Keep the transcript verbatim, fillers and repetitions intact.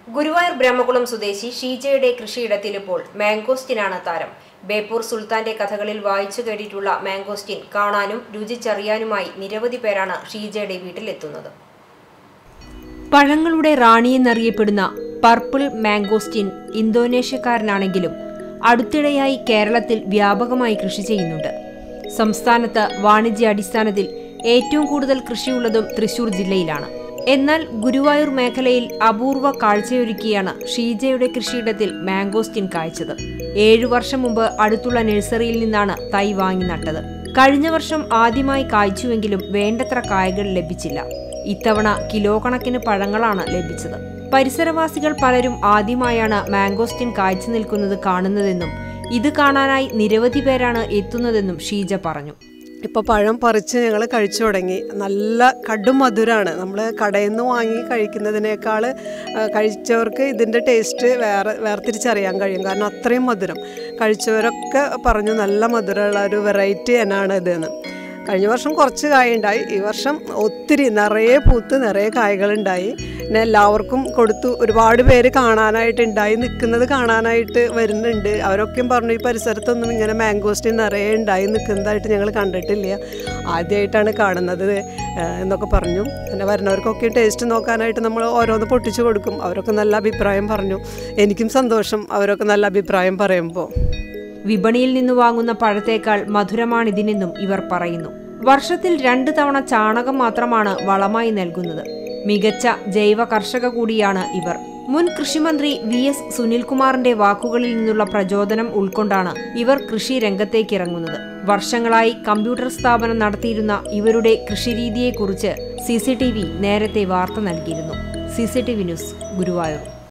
ഗുരുവായൂർ ബ്രഹ്മകുളം സ്വദേശി ഷീജയുടെ കൃഷിയിടത്തിൽ ഇപ്പോൾ മാംഗോസ്റ്റിനാണ് താരം. ബേപ്പൂർ സുൽത്താന്റെ കഥകളിൽ വായിച്ചു കേട്ടിട്ടുള്ള മാംഗോസ്റ്റിൻ കാണാനും രുചിച്ചറിയാനുമായി നിരവധി പേരാണ് ഷീജയുടെ വീട്ടിലെത്തുന്നത്. പഴങ്ങളുടെ റാണിയെന്നറിയപ്പെടുന്ന പർപ്പിൾ മാംഗോസ്റ്റിൻ ഇന്തോനേഷ്യക്കാരനാണെങ്കിലും അടുത്തിടെയായി കേരളത്തിൽ വ്യാപകമായി കൃഷി ചെയ്യുന്നുണ്ട്. സംസ്ഥാനത്ത് വാണിജ്യാടിസ്ഥാനത്തിൽ ഏറ്റവും കൂടുതൽ കൃഷിയുള്ളതും തൃശൂർ ജില്ലയിലാണ്. എന്നാൽ ഗുരുവായൂർ മേഖലയിൽ അപൂർവ കാഴ്ചയൊരുക്കിയാണ് ഷീജയുടെ കൃഷിയിടത്തിൽ മാംഗോസ്റ്റിൻ കായ്ച്ചത്. ഏഴു വർഷം മുമ്പ് അടുത്തുള്ള നഴ്സറിയിൽ നിന്നാണ് തൈ വാങ്ങി നട്ടത്. കഴിഞ്ഞ വർഷം ആദ്യമായി കായ്ച്ചുവെങ്കിലും വേണ്ടത്ര കായകൾ ലഭിച്ചില്ല. ഇത്തവണ കിലോ കണക്കിന് പഴങ്ങളാണ് ലഭിച്ചത്. പരിസരവാസികൾ പലരും ആദ്യമായാണ് മാംഗോസ്റ്റിൻ കായ്ച്ചു നിൽക്കുന്നത് കാണുന്നതെന്നും ഇത് കാണാനായി നിരവധി പേരാണ് എത്തുന്നതെന്നും ഷീജ പറഞ്ഞു. ഇപ്പോൾ പഴം പറിച്ച് ഞങ്ങൾ കഴിച്ചു തുടങ്ങി. നല്ല കടും മധുരമാണ്. നമ്മൾ കടയിൽ നിന്ന് വാങ്ങി കഴിക്കുന്നതിനേക്കാൾ കഴിച്ചവർക്ക് ഇതിൻ്റെ ടേസ്റ്റ് വേറെ വേർതിരിച്ചറിയാൻ കഴിയും. കാരണം അത്രയും മധുരം. കഴിച്ചവരൊക്കെ പറഞ്ഞു നല്ല മധുരമുള്ള ഒരു വെറൈറ്റി എന്നാണ് ഇതെന്ന്. കഴിഞ്ഞ വർഷം കുറച്ച് കായുണ്ടായി. ഈ വർഷം ഒത്തിരി നിറയെ പൂത്ത് നിറയെ കായകളുണ്ടായി. പിന്നെ എല്ലാവർക്കും കൊടുത്തു. ഒരുപാട് പേര് കാണാനായിട്ടുണ്ടായി നിൽക്കുന്നത് കാണാനായിട്ട് വരുന്നുണ്ട്. അവരൊക്കെയും പറഞ്ഞു ഈ പരിസരത്തൊന്നും ഇങ്ങനെ മാംഗോസ്റ്റിൻ നിറയെ ഉണ്ടായി നിൽക്കുന്നതായിട്ട് ഞങ്ങൾ കണ്ടിട്ടില്ല, ആദ്യമായിട്ടാണ് കാണുന്നത് എന്നൊക്കെ പറഞ്ഞു. പിന്നെ വരുന്നവർക്കൊക്കെ ടേസ്റ്റ് നോക്കാനായിട്ട് നമ്മൾ ഓരോന്ന് പൊട്ടിച്ചു കൊടുക്കും. അവരൊക്കെ നല്ല അഭിപ്രായം പറഞ്ഞു. എനിക്കും സന്തോഷം അവരൊക്കെ നല്ല അഭിപ്രായം പറയുമ്പോൾ. വിപണിയിൽ നിന്ന് വാങ്ങുന്ന പഴത്തേക്കാൾ മധുരമാണിതിനെന്നും ഇവർ പറയുന്നു. വർഷത്തിൽ രണ്ട് തവണ ചാണകം മാത്രമാണ് വളമായി നൽകുന്നത്. മികച്ച ജൈവ കർഷക കൂടിയാണ് ഇവർ. മുൻ കൃഷിമന്ത്രി വി എസ് സുനിൽകുമാറിന്റെ വാക്കുകളിൽ നിന്നുള്ള പ്രചോദനം ഉൾക്കൊണ്ടാണ് ഇവർ കൃഷി രംഗത്തേക്കിറങ്ങുന്നത്. വർഷങ്ങളായി കമ്പ്യൂട്ടർ സ്ഥാപനം നടത്തിയിരുന്ന ഇവരുടെ കൃഷിരീതിയെക്കുറിച്ച് സി സി ടി വി നേരത്തെ വാർത്ത നൽകിയിരുന്നു. C C T V news, Guruvayur.